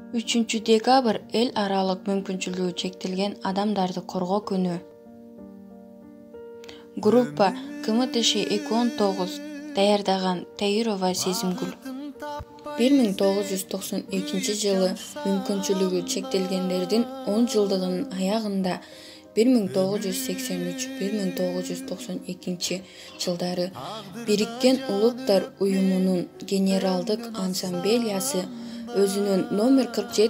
3 декабрь эл аралык мүмкүнчүлүгү чектелген адамдарды коргоо күнү. Группа КМТШ-219 даярдаган Таирова Сезимгүл. 1992 жылы мүмкүнчүлүгү чектелгендердин 10 жылдыгынын аягында 1983-1992 жылдары Бириккен Улуттар уюмунун генералдык ассамблеясы өзүнүн номер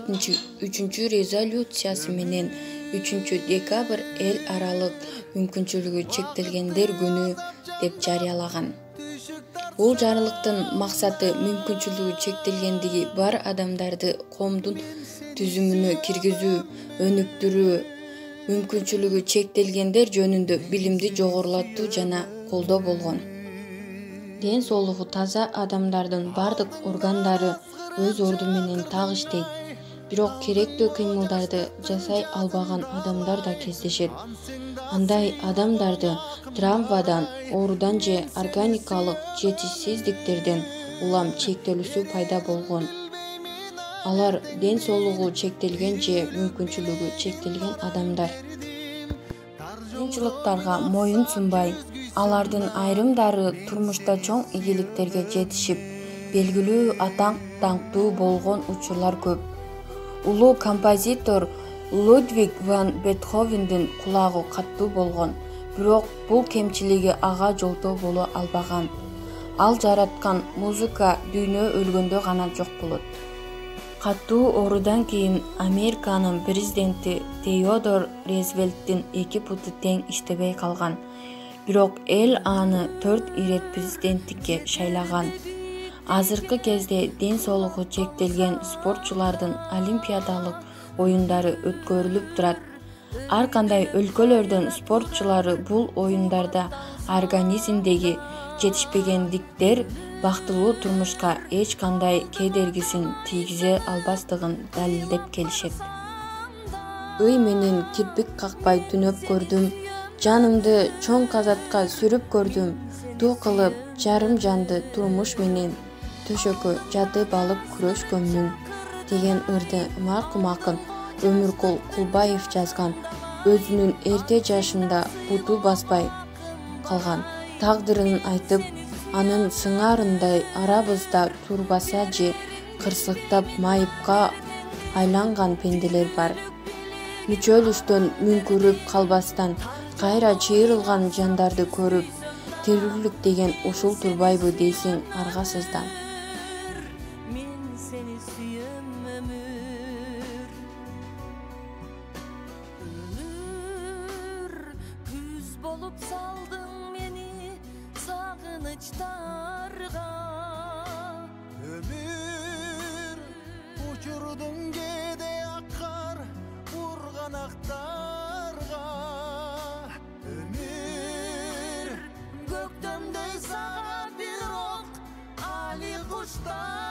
47 резолюциясы менен 3 декабрь эл аралык мүмкүнчүлүгү чектелгендер күнү деп жарыялаган. Бул жарлыктын максаты мүмкүнчүлүгү чектелгендиги бар адамдарды коомдун түзүмүнө киргизүү, өнүктүрүү, мүмкүнчүлүгү чектелгендер жөнүндө билимди жогорулатуу жана колдоо болгон. Ден соолугу таза адамдардын бардык органдары өз орду менен так иштейт. Бирок керектүү кыймылдарды жасай албаган адамдар да кездешет. Андай адамдарды травмадан, оорудан же органикалык жетишсиздиктерден улам чектелүүсү пайда болгон. Алар ден соолугу чектелген же мүмкүнчүлүгү чектелген адамдар. Кыйынчылыктарга моюн сунбай, алардын айрымдары турмушта чоң ийгиликтерге жетишип, белгилүү атак-даңктуу болгон учурлар көп. Улуу композитор Людвиг ван Бетховендин кулагы каттуу болгон, бирок бул кемчилиги ага жолтоо боло албаган. Ал жараткан музыка дүйнө өлгөндө гана жок болот. Каттуу оорудан кийин Американын президенти Теодор Рузвельттин 2 буту тең иштебей калган. Бирок эл аны 4 ирет президенттикке шайлаган. Азыркы кезде ден соолугу чектелген спортчулардын олимпиадалык оюндары өткөрүлүп турат. Ар кандай өлкөлөрдүн спортчулары бул оюндарда организмдеги жетишпегендиктер бактылуу турмушка эч кандай кедергисин тийгизе албастыгын далилдеп келишет. Үй менен кирпик какпай түнөп көрдүм, жанымды чоң казатка сүрүп көрдүм, туу кылып жарым жанды турмуш менен төшөккө жатып алып күрөшкөмүн деген ырды маркум акын Өмүркул Кулбаев жазган. Өзүнүн эрте жашында буту баспай калган тагдырын айтып, анын сыңарындай арабызда турбаса же кырсыктап майыпка айланган пенделер бар. Мүчөлүштөн мүңкүрүп калбастан, кайра чыйрылган жандарды көрүп, террөрлүк деген ушул турбайбы дейсиң аргасыздан. Bolup saldың meni sağınıçlarga. Ömür uçurdun gede akar urganaklarga. Ömür göktemde sağa bir ok ali kuşlar.